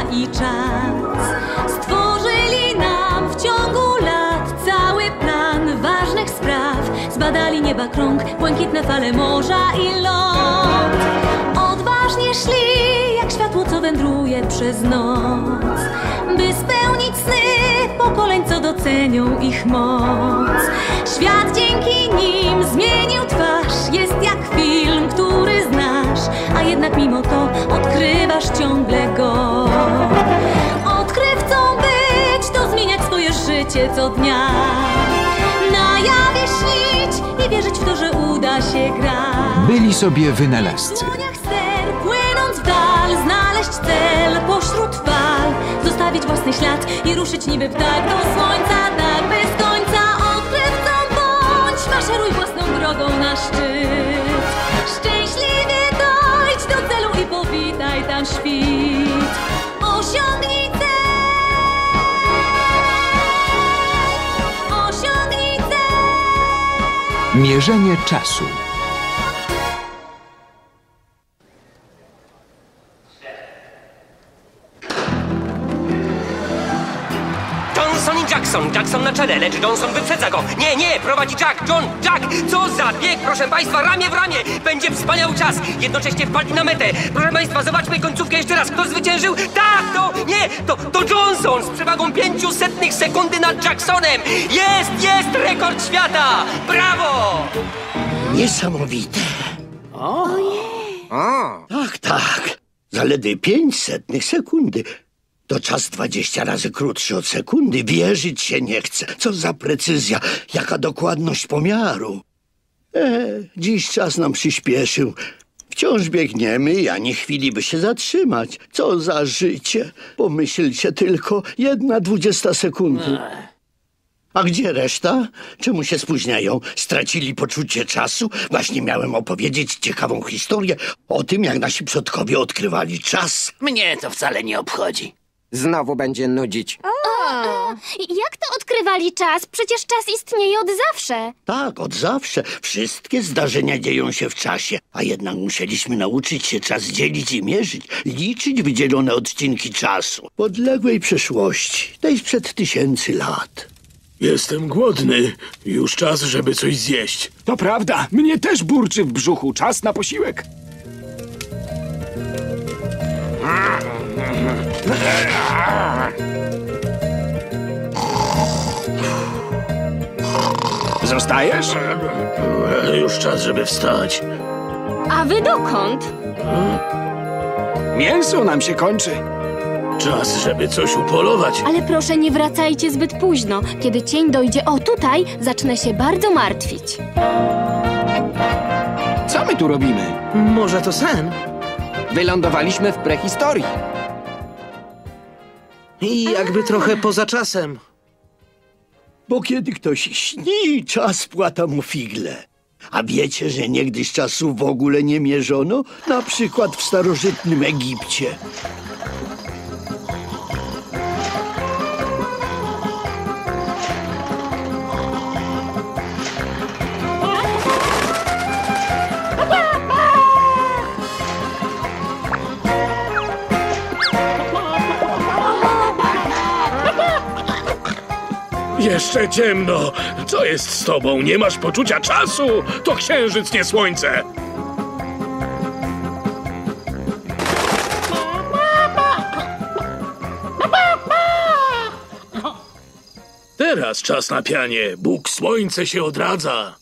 i czas. Stworzyli nam w ciągu lat cały plan ważnych spraw. Zbadali nieba krąg, błękitne fale morza i ląd. Odważnie szli jak światło, co wędruje przez noc, by spełnić sny pokoleń, co docenią ich moc. Świat dzięki nim zmienił twarz, jest jak film, który znasz, a jednak mimo to odkrywasz ciągle go. Odkrywcą być to zmieniać swoje życie co dnia, na jawie śnić i wierzyć w to, że uda się grać. Byli sobie wynalazcy. W dłoniach ster, płynąc w dal, znaleźć cel pośród fal, zostawić własny ślad i ruszyć niby ptak do słońca, tak bez końca. Odkrywcą bądź, maszeruj własną drogą na szczyt. Szczęśliwie dojdź do celu i powitaj tam świt. Osiągnij cel, osiągnij cel. Mierzenie czasu. Jackson na czele, lecz Johnson wyprzedza go. Nie, prowadzi Jack. Co za bieg, proszę państwa, ramię w ramię. Będzie wspaniały czas. Jednocześnie wpadli na metę. Proszę państwa, zobaczmy końcówkę jeszcze raz. Kto zwyciężył? Tak, to Johnson z przewagą 0,05 sekundy nad Jacksonem. Jest rekord świata. Brawo! Niesamowite. Tak. Zaledwie 0,05 sekundy. To czas 20 razy krótszy od sekundy. Wierzyć się nie chce. Co za precyzja, jaka dokładność pomiaru. Dziś czas nam przyspieszył. Wciąż biegniemy, ani chwili by się zatrzymać. Co za życie. Pomyślcie tylko, 1/20 sekundy. A gdzie reszta? Czemu się spóźniają? Stracili poczucie czasu? Właśnie miałem opowiedzieć ciekawą historię o tym, jak nasi przodkowie odkrywali czas. Mnie to wcale nie obchodzi. Znowu będzie nudzić. Jak to odkrywali czas? Przecież czas istnieje od zawsze. Tak, od zawsze. Wszystkie zdarzenia dzieją się w czasie, a jednak musieliśmy nauczyć się czas dzielić i mierzyć, liczyć wydzielone odcinki czasu. W odległej przeszłości, tej sprzed 1000 lat. Jestem głodny. Już czas, żeby coś zjeść. To prawda, mnie też burczy w brzuchu. Czas na posiłek. Zostajesz? Już czas, żeby wstać. A wy dokąd? Mięso nam się kończy. Czas, żeby coś upolować. Ale proszę, nie wracajcie zbyt późno. Kiedy cień dojdzie tutaj, zacznę się bardzo martwić. Co my tu robimy? Może to sen? Wylądowaliśmy w prehistorii. I jakby trochę poza czasem. Bo kiedy ktoś śni, czas płata mu figle. A wiecie, że niegdyś czasu w ogóle nie mierzono? Na przykład w starożytnym Egipcie. Jeszcze ciemno. Co jest z tobą? Nie masz poczucia czasu? To księżyc, nie słońce. Teraz czas na pianie. Bóg słońce się odradza.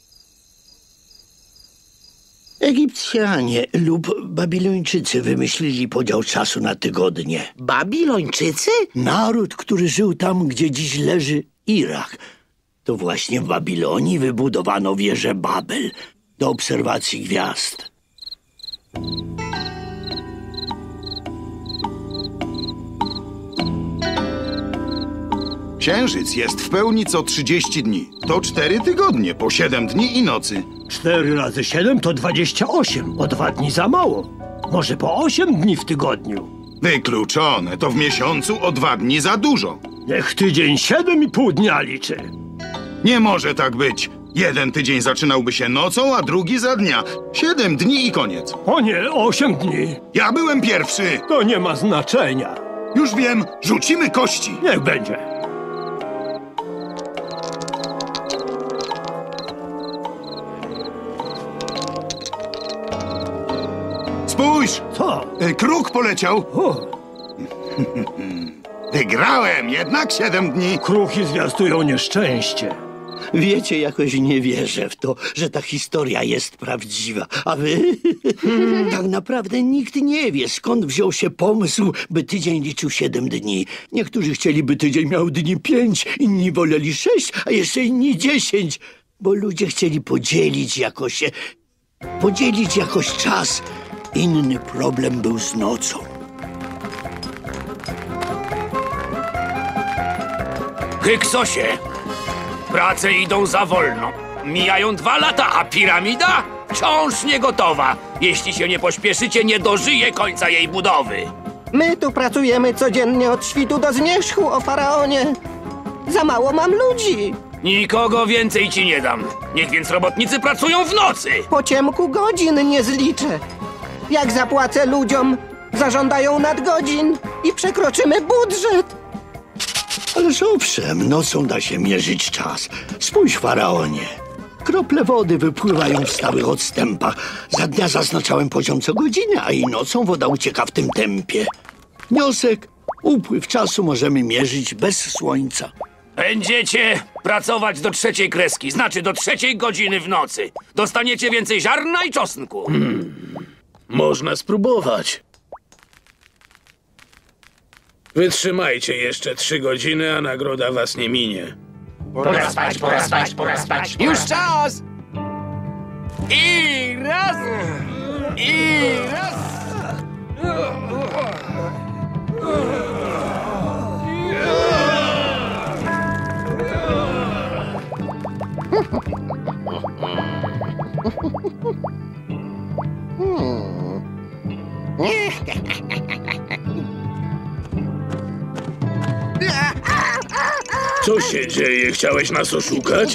Egipcjanie lub Babilończycy wymyślili podział czasu na tygodnie. Babilończycy? Naród, który żył tam, gdzie dziś leży Irak. To właśnie w Babilonii wybudowano wieżę Babel do obserwacji gwiazd. Księżyc jest w pełni co 30 dni. To 4 tygodnie, po 7 dni i nocy. 4 razy 7 to 28. O 2 dni za mało. Może po 8 dni w tygodniu. Wykluczone. To w miesiącu o 2 dni za dużo. Niech tydzień 7,5 dnia liczy. Nie może tak być. Jeden tydzień zaczynałby się nocą, a drugi za dnia. 7 dni i koniec. O nie, 8 dni. Ja byłem pierwszy. To nie ma znaczenia. Już wiem, rzucimy kości. Niech będzie. Spójrz! Co? Kruk poleciał. O, Wygrałem, jednak 7 dni. kruki zwiastują nieszczęście. Wiecie, jakoś nie wierzę w to, że ta historia jest prawdziwa. A wy? Tak naprawdę nikt nie wie, skąd wziął się pomysł, by tydzień liczył 7 dni. Niektórzy chcieli, by tydzień miał dni 5, inni woleli 6, a jeszcze inni 10. Bo ludzie chcieli podzielić jakoś czas. Inny problem był z nocą. Hyksosie, prace idą za wolno. Mijają 2 lata, a piramida wciąż nie gotowa. Jeśli się nie pośpieszycie, nie dożyje końca jej budowy. My tu pracujemy codziennie od świtu do zmierzchu, o faraonie. Za mało mam ludzi. Nikogo więcej ci nie dam. Niech więc robotnicy pracują w nocy. Po ciemku godzin nie zliczę. Jak zapłacę ludziom, zażądają nadgodzin i przekroczymy budżet. Ależ owszem, nocą da się mierzyć czas. Spójrz, faraonie. Krople wody wypływają w stałych odstępach. Za dnia zaznaczałem poziom co godzinę, a i nocą woda ucieka w tym tempie. Wniosek: upływ czasu możemy mierzyć bez słońca. Będziecie pracować do 3. kreski, znaczy do 3. godziny w nocy. Dostaniecie więcej ziarna i czosnku. Można spróbować. Wytrzymajcie jeszcze 3 godziny, a nagroda was nie minie. Pora spać. Już czas! I raz! I raz! Co się dzieje? Chciałeś nas oszukać?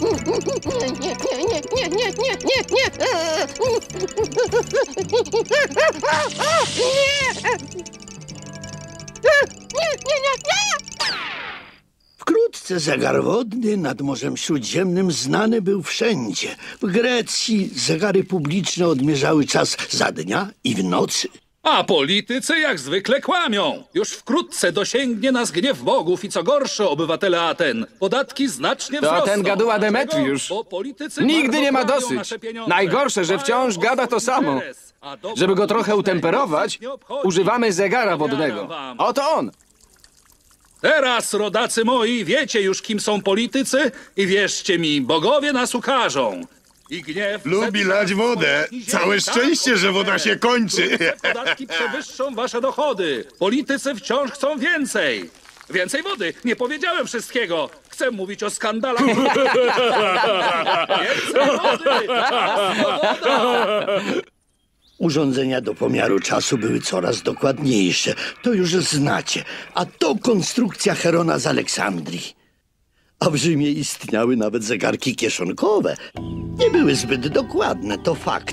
Wkrótce zegar wodny nad Morzem Śródziemnym znany był wszędzie. W Grecji zegary publiczne odmierzały czas za dnia i w nocy. A politycy jak zwykle kłamią. Już wkrótce dosięgnie nas gniew bogów i co gorsze, obywatele Aten. Podatki znacznie wzrosną. To ten gaduła Demetriusz. Bo politycy Nigdy nie ma marnotrawią dosyć. nasze pieniądze. Najgorsze, że wciąż gada to samo. Żeby go trochę utemperować, używamy zegara wodnego. Oto on. Teraz, rodacy moi, wiecie już, kim są politycy i wierzcie mi, bogowie nas ukażą. I gniew... Lubi lać wodę. Całe szczęście, że woda się kończy. Podatki przewyższą wasze dochody. Politycy wciąż chcą więcej. Więcej wody. Nie powiedziałem wszystkiego. Chcę mówić o skandalach. Więcej wody. Woda. Urządzenia do pomiaru czasu były coraz dokładniejsze. To już znacie. A to konstrukcja Herona z Aleksandrii. A w Rzymie istniały nawet zegarki kieszonkowe. Nie były zbyt dokładne, to fakt.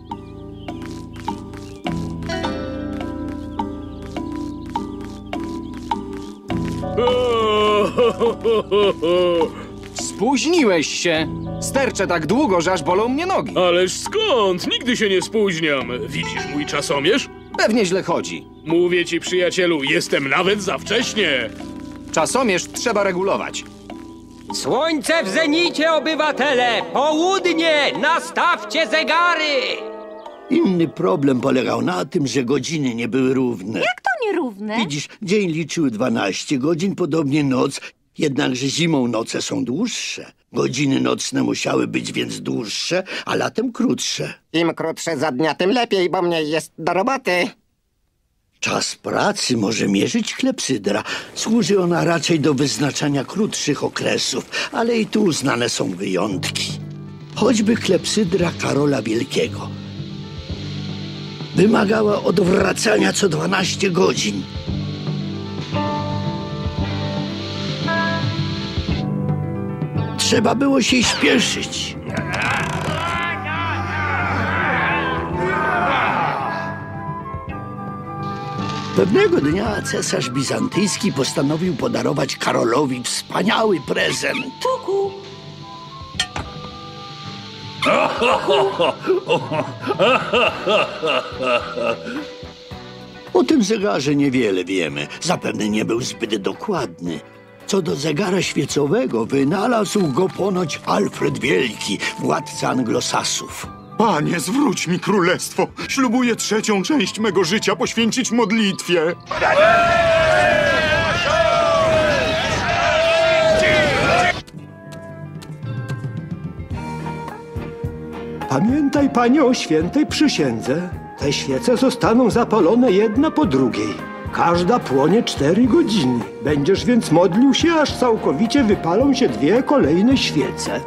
Spóźniłeś się. Sterczę tak długo, że aż bolą mnie nogi. Ależ skąd? Nigdy się nie spóźniam. Widzisz mój czasomierz? Pewnie źle chodzi. Mówię ci, przyjacielu, jestem nawet za wcześnie. Czasomierz trzeba regulować. Słońce w zenicie, obywatele! Południe! Nastawcie zegary! Inny problem polegał na tym, że godziny nie były równe. Jak to nierówne? Widzisz, dzień liczył 12 godzin, podobnie noc, jednakże zimą noce są dłuższe. Godziny nocne musiały być więc dłuższe, a latem krótsze. Im krótsze za dnia, tym lepiej, bo mniej jest do roboty. Czas pracy może mierzyć klepsydra. Służy ona raczej do wyznaczania krótszych okresów, ale i tu znane są wyjątki. Choćby klepsydra Karola Wielkiego. Wymagała odwracania co 12 godzin. Trzeba było się śpieszyć. Pewnego dnia cesarz bizantyjski postanowił podarować Karolowi wspaniały prezent. Kuku. O tym zegarze niewiele wiemy. Zapewne nie był zbyt dokładny. Co do zegara świecowego, wynalazł go ponoć Alfred Wielki, władca Anglosasów. Panie, zwróć mi królestwo. Ślubuję 3. część mego życia poświęcić modlitwie. Pamiętaj, panie, o świętej przysiędze. Te świece zostaną zapalone jedna po drugiej. Każda płonie 4 godziny. Będziesz więc modlił się, aż całkowicie wypalą się 2 kolejne świece.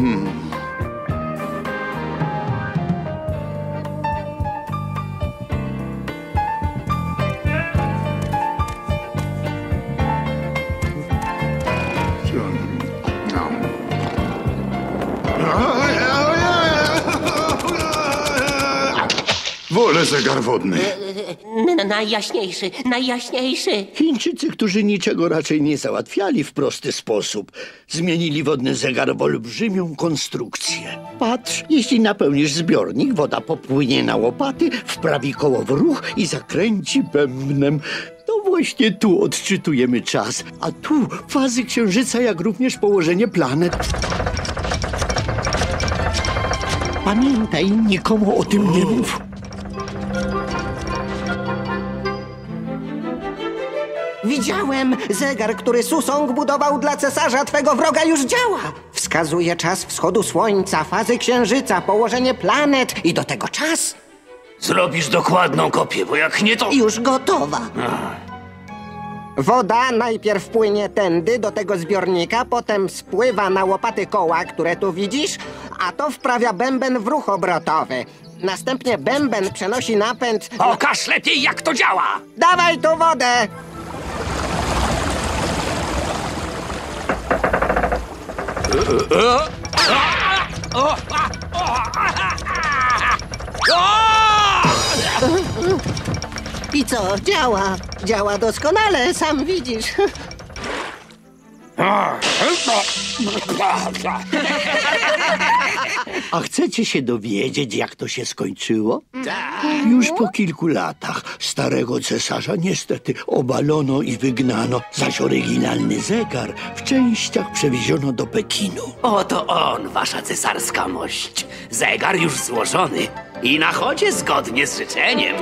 Wolę zegar wodny. Najjaśniejszy, najjaśniejszy. Chińczycy, którzy niczego raczej nie załatwiali w prosty sposób, zmienili wodny zegar w olbrzymią konstrukcję. Patrz, jeśli napełnisz zbiornik, woda popłynie na łopaty, wprawi koło w ruch i zakręci bębnem. To właśnie tu odczytujemy czas, a tu fazy księżyca, jak również położenie planet. Pamiętaj, nikomu o tym nie mów. Widziałem! Zegar, który Susong budował dla cesarza twego wroga, już działa! Wskazuje czas wschodu słońca, fazy księżyca, położenie planet i do tego czas. Zrobisz dokładną kopię, bo jak nie to... Już gotowa. Woda najpierw płynie tędy do tego zbiornika, potem spływa na łopaty koła, które tu widzisz, a to wprawia bęben w ruch obrotowy. Następnie bęben przenosi napęd... Pokaż lepiej, jak to działa! Dawaj tu wodę! I co? Działa. Działa doskonale, sam widzisz. A chcecie się dowiedzieć, jak to się skończyło? Już po kilku latach starego cesarza niestety obalono i wygnano, zaś oryginalny zegar w częściach przewieziono do Pekinu. Oto on, wasza cesarska mość. Zegar już złożony i na chodzie zgodnie z życzeniem.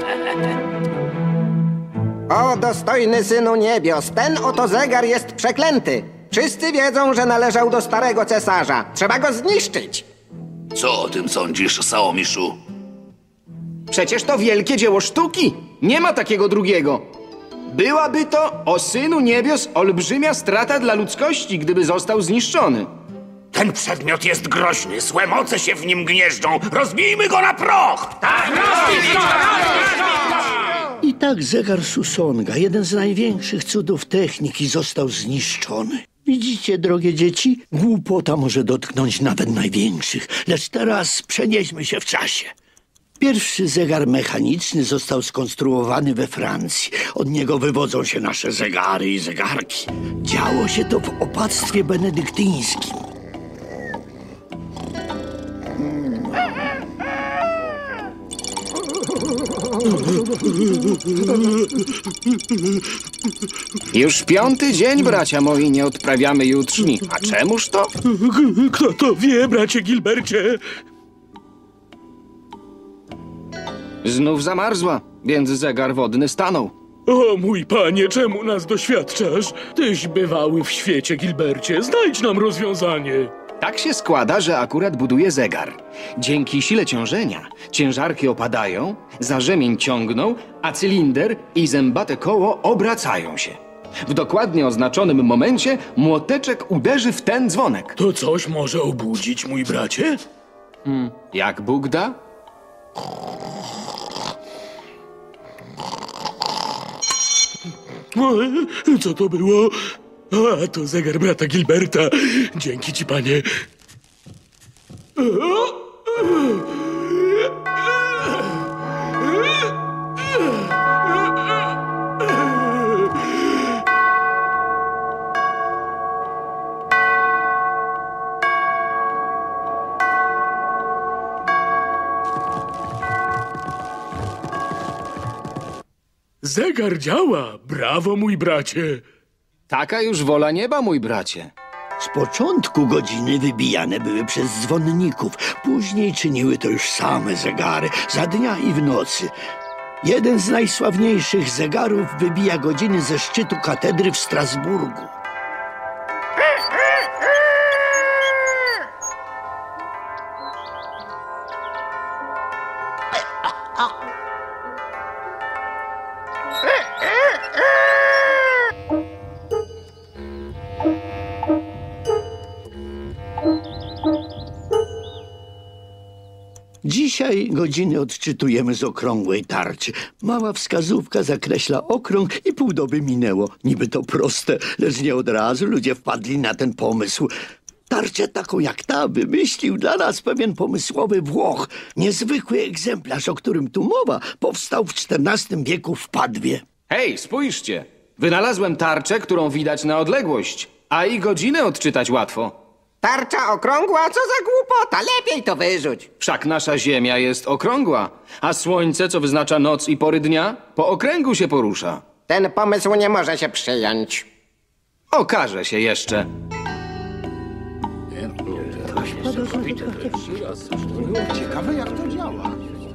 O, dostojny synu niebios, ten oto zegar jest przeklęty. Wszyscy wiedzą, że należał do starego cesarza. Trzeba go zniszczyć. Co o tym sądzisz, Saomiszu? Przecież to wielkie dzieło sztuki. Nie ma takiego drugiego. Byłaby to, o synu niebios, olbrzymia strata dla ludzkości, gdyby został zniszczony. Ten przedmiot jest groźny, złe moce się w nim gnieżdżą. Rozbijmy go na proch! Tak, rozbijmy go! I tak zegar Susonga, jeden z największych cudów techniki, został zniszczony. Widzicie, drogie dzieci? Głupota może dotknąć nawet największych, lecz teraz przenieśmy się w czasie. Pierwszy zegar mechaniczny został skonstruowany we Francji. Od niego wywodzą się nasze zegary i zegarki. Działo się to w opactwie benedyktyńskim. Już 5. dzień, bracia moi, nie odprawiamy jutrzni. A czemuż to? Kto to wie, bracie Gilbercie? Znów zamarzła, więc zegar wodny stanął. O mój panie, czemu nas doświadczasz? Tyś bywały w świecie, Gilbercie. Znajdź nam rozwiązanie. Tak się składa, że akurat buduje zegar. Dzięki sile ciążenia ciężarki opadają, za rzemień ciągną, a cylinder i zębate koło obracają się. W dokładnie oznaczonym momencie młoteczek uderzy w ten dzwonek. To coś może obudzić, mój bracie? Jak Bóg da? Co to było? A, to zegar brata Gilberta. Dzięki ci, panie. zegar działa. Brawo, mój bracie. Taka już wola nieba, mój bracie. Z początku godziny wybijane były przez dzwonników. Później czyniły to już same zegary, za dnia i w nocy. Jeden z najsławniejszych zegarów wybija godziny ze szczytu katedry w Strasburgu. Dzisiaj godziny odczytujemy z okrągłej tarczy. Mała wskazówka zakreśla okrąg i pół doby minęło. Niby to proste, lecz nie od razu ludzie wpadli na ten pomysł. Tarczę taką jak ta wymyślił dla nas pewien pomysłowy Włoch. Niezwykły egzemplarz, o którym tu mowa, powstał w XIV wieku w Padwie. Hej, spójrzcie! Wynalazłem tarczę, którą widać na odległość, a i godzinę odczytać łatwo. Tarcza okrągła? Co za głupota! Lepiej to wyrzuć. Wszak nasza Ziemia jest okrągła, a Słońce, co wyznacza noc i pory dnia, po okręgu się porusza. Ten pomysł nie może się przyjąć. Okaże się jeszcze. Ciekawe, jak to działa.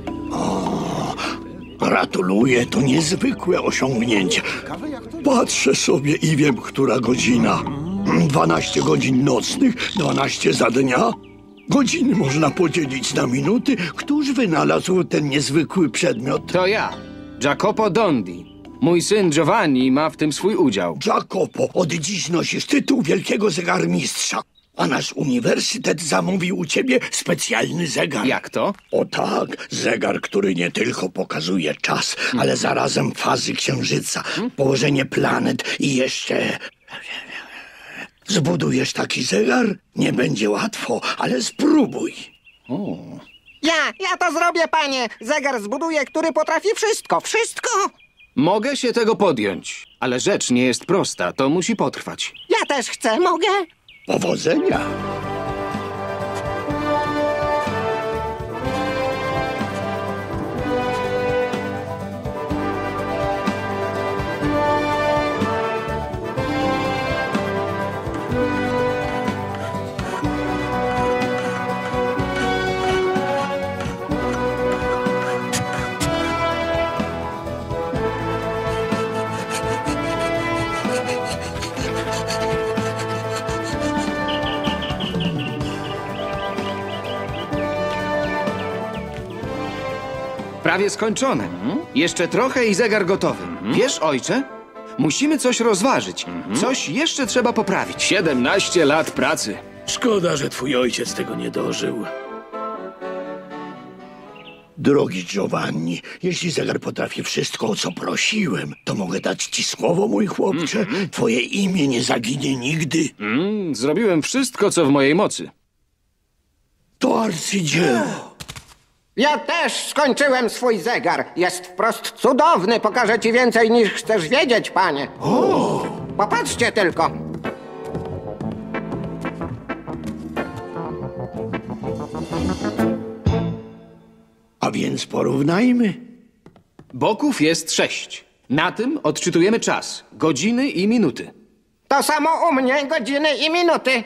Gratuluję, to niezwykłe osiągnięcie. Patrzę sobie i wiem, która godzina. 12 godzin nocnych, 12 za dnia. Godziny można podzielić na minuty. Któż wynalazł ten niezwykły przedmiot? To ja, Jacopo Dondi. Mój syn Giovanni ma w tym swój udział. Jacopo, od dziś nosisz tytuł wielkiego zegarmistrza. A nasz uniwersytet zamówił u ciebie specjalny zegar. Jak to? O tak, zegar, który nie tylko pokazuje czas, ale zarazem fazy księżyca, położenie planet i jeszcze... Zbudujesz taki zegar? Nie będzie łatwo, ale spróbuj. Ja to zrobię, panie. Zegar zbuduję, który potrafi wszystko. Wszystko! Mogę się tego podjąć, ale rzecz nie jest prosta, to musi potrwać. Ja też chcę, mogę? Powodzenia! Prawie skończone. Jeszcze trochę i zegar gotowy. Wiesz, ojcze? Musimy coś rozważyć. Coś jeszcze trzeba poprawić. 17 lat pracy. Szkoda, że twój ojciec tego nie dożył. Drogi Giovanni, jeśli zegar potrafi wszystko, o co prosiłem, to mogę dać ci słowo, mój chłopcze. Twoje imię nie zaginie nigdy. Zrobiłem wszystko, co w mojej mocy. To arcydzieło. Ja też skończyłem swój zegar. Jest wprost cudowny. Pokażę ci więcej niż chcesz wiedzieć, panie. Popatrzcie tylko. A więc porównajmy. Boków jest 6. Na tym odczytujemy czas. Godziny i minuty. To samo u mnie, godziny i minuty.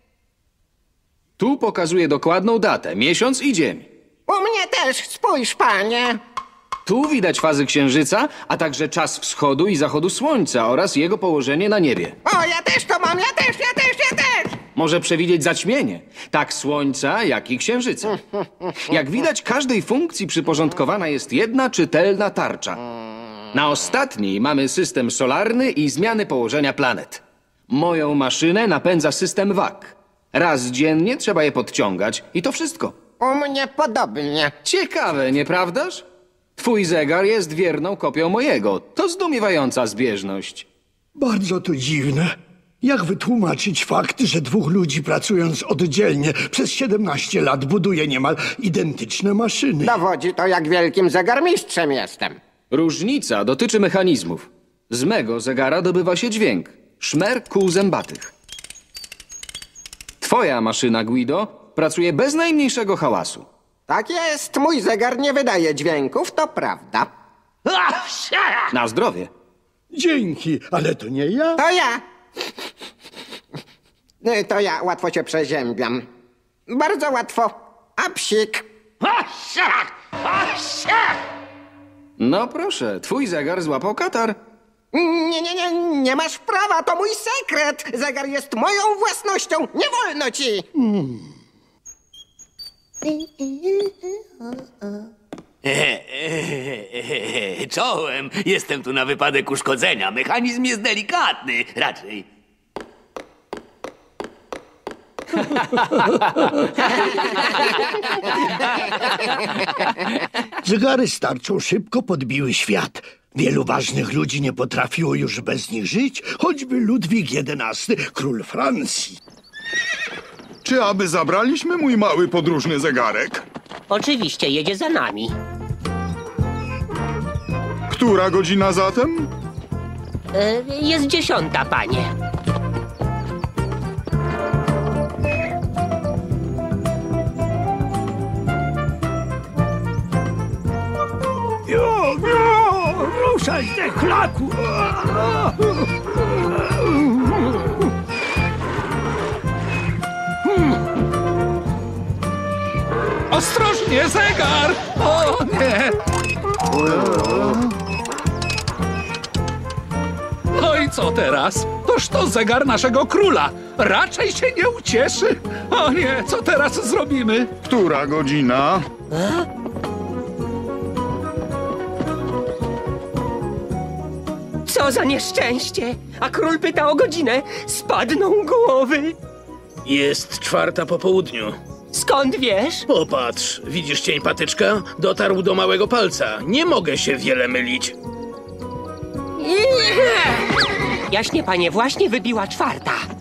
Tu pokazuje dokładną datę, miesiąc i dzień. U mnie też, spójrz, panie. Tu widać fazy księżyca, a także czas wschodu i zachodu słońca oraz jego położenie na niebie. O, ja też to mam, ja też. Może przewidzieć zaćmienie, tak słońca, jak i księżyca. Jak widać, każdej funkcji przyporządkowana jest jedna czytelna tarcza. Na ostatniej mamy system solarny i zmiany położenia planet. Moją maszynę napędza system WAC. Raz dziennie trzeba je podciągać i to wszystko. U mnie podobnie. Ciekawe, nieprawdaż? Twój zegar jest wierną kopią mojego. To zdumiewająca zbieżność. Bardzo to dziwne. Jak wytłumaczyć fakt, że dwóch ludzi pracując oddzielnie przez 17 lat buduje niemal identyczne maszyny? Dowodzi to, jak wielkim zegarmistrzem jestem. Różnica dotyczy mechanizmów. Z mego zegara dobywa się dźwięk. Szmer kół zębatych. Twoja maszyna, Guido, pracuje bez najmniejszego hałasu. Tak jest, mój zegar nie wydaje dźwięków, to prawda. Na zdrowie. Dzięki, ale to nie ja. To ja. To ja łatwo się przeziębiam. Bardzo łatwo. A psik. No proszę, twój zegar złapał katar. Nie masz prawa, to mój sekret. Zegar jest moją własnością, nie wolno ci. Czołem, jestem tu na wypadek uszkodzenia. Mechanizm jest delikatny, raczej. Zegary starczą szybko podbiły świat. Wielu ważnych ludzi nie potrafiło już bez nich żyć, choćby Ludwik XI, król Francji. Czy aby zabraliśmy mój mały podróżny zegarek? Oczywiście, jedzie za nami. Która godzina zatem? Jest 10, panie. Ruszaj, dechlaku! Ostrożnie, zegar! O nie! No i co teraz? Toż to zegar naszego króla. Raczej się nie ucieszy. O nie, co teraz zrobimy? Która godzina? Co za nieszczęście! A król pyta o godzinę. Spadną głowy. Jest 4 po południu. Skąd wiesz? Popatrz, widzisz cień patyczka? Dotarł do małego palca. Nie mogę się wiele mylić. Jaśnie, panie, właśnie wybiła 4.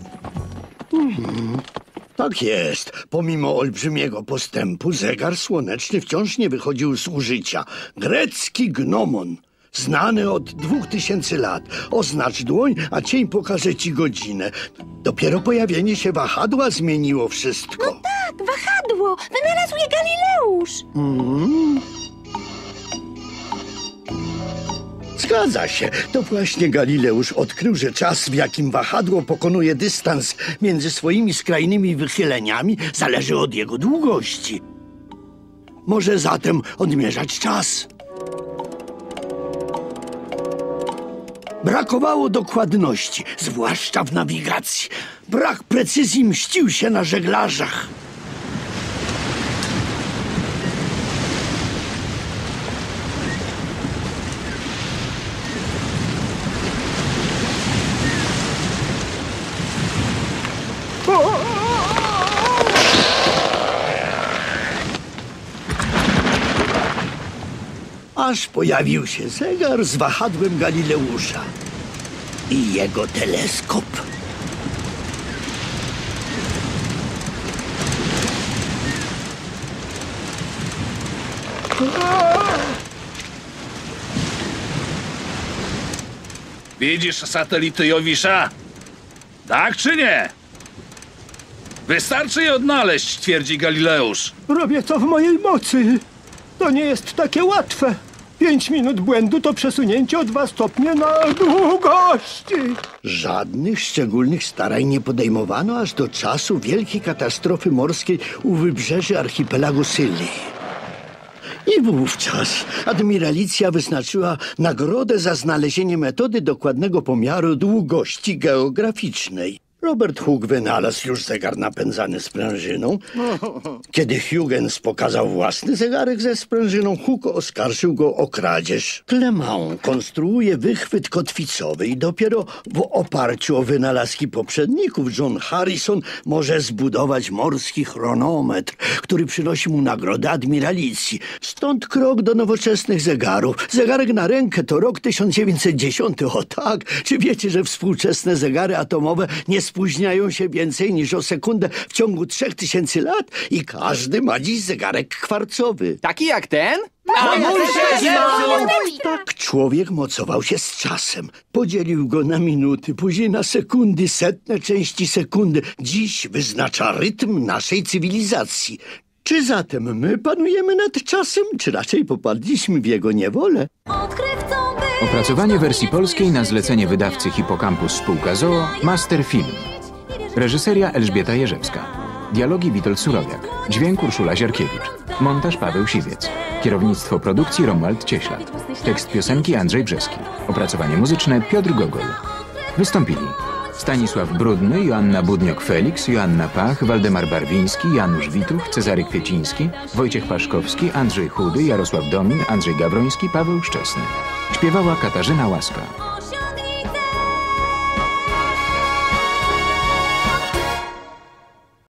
Tak jest. Pomimo olbrzymiego postępu, zegar słoneczny wciąż nie wychodził z użycia. Grecki gnomon, znany od 2000 lat. Oznacz dłoń, a cień pokaże ci godzinę. Dopiero pojawienie się wahadła zmieniło wszystko. No tak, wahadło! Wynalazł je Galileusz! Zgadza się. To właśnie Galileusz odkrył, że czas, w jakim wahadło pokonuje dystans między swoimi skrajnymi wychyleniami, zależy od jego długości. Może zatem odmierzać czas. Brakowało dokładności, zwłaszcza w nawigacji. Brak precyzji mścił się na żeglarzach. Aż pojawił się zegar z wahadłem Galileusza i jego teleskop. Widzisz satelity Jowisza? Tak czy nie? Wystarczy je odnaleźć, twierdzi Galileusz. Robię co w mojej mocy. To nie jest takie łatwe. 5 minut błędu to przesunięcie o 2 stopnie na długości. Żadnych szczególnych starań nie podejmowano aż do czasu wielkiej katastrofy morskiej u wybrzeży archipelagu Scylii. I wówczas admiralicja wyznaczyła nagrodę za znalezienie metody dokładnego pomiaru długości geograficznej. Robert Hooke wynalazł już zegar napędzany sprężyną. Kiedy Huygens pokazał własny zegarek ze sprężyną, Hooke oskarżył go o kradzież. Clement konstruuje wychwyt kotwicowy i dopiero w oparciu o wynalazki poprzedników John Harrison może zbudować morski chronometr, który przynosi mu nagrodę admiralicji. Stąd krok do nowoczesnych zegarów. Zegarek na rękę to rok 1910. O tak! Czy wiecie, że współczesne zegary atomowe nie spóźniają się więcej niż o sekundę w ciągu 3000 lat i każdy ma dziś zegarek kwarcowy. Taki jak ten? Tak człowiek mocował się z czasem. Podzielił go na minuty, później na sekundy, setne części sekundy. Dziś wyznacza rytm naszej cywilizacji. Czy zatem my panujemy nad czasem, czy raczej popadliśmy w jego niewolę? Opracowanie wersji polskiej na zlecenie wydawcy Hipocampus Spółka Zoo Master Film. Reżyseria Elżbieta Jerzewska. Dialogi Witold Surowiak. Dźwięk Urszula Ziarkiewicz. Montaż Paweł Siwiec. Kierownictwo produkcji Romuald Cieślak. Tekst piosenki Andrzej Brzeski. Opracowanie muzyczne Piotr Gogol. Wystąpili Stanisław Brudny, Joanna Budniok-Felix, Joanna Pach, Waldemar Barwiński, Janusz Wituch, Cezary Kwieciński, Wojciech Paszkowski, Andrzej Chudy, Jarosław Domin, Andrzej Gawroński, Paweł Szczesny. Śpiewała Katarzyna Łaska.